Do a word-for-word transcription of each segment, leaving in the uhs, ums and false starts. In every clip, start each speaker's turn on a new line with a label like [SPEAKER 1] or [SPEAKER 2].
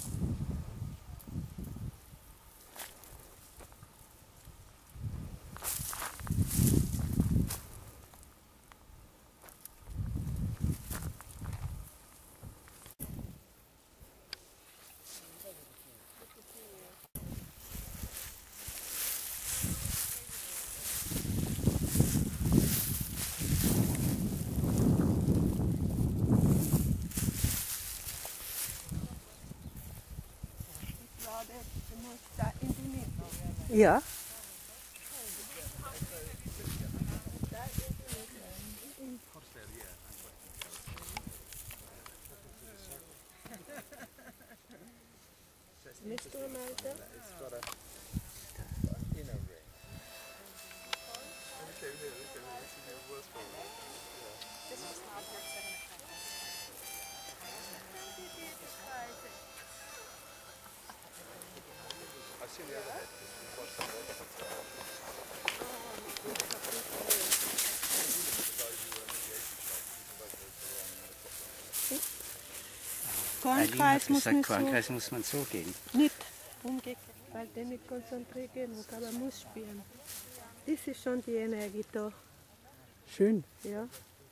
[SPEAKER 1] Ja.
[SPEAKER 2] Missed one out there?
[SPEAKER 3] It's got a inner ring. Look over here, look over here. This is even worse for me.
[SPEAKER 2] This was not worth seven o'clock.
[SPEAKER 3] I've seen the other head. We've watched the other head.
[SPEAKER 1] Kornkreis muss
[SPEAKER 4] gesagt,
[SPEAKER 1] nicht so,
[SPEAKER 4] Kornkreis muss man so gehen.
[SPEAKER 1] nicht umgekehrt, weil der nicht konzentriert genug, aber muss spielen. Das ist schon die Energie da.
[SPEAKER 4] Schön.
[SPEAKER 1] Ja.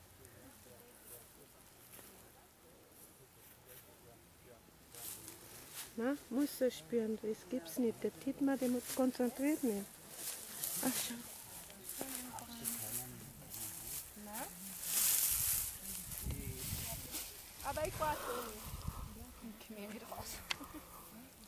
[SPEAKER 1] Na, muss er spüren, das gibt's nicht. Der Tittmer, der muss konzentriert nicht. Ach schau.
[SPEAKER 2] Aber ich warte. Ich komme wieder raus.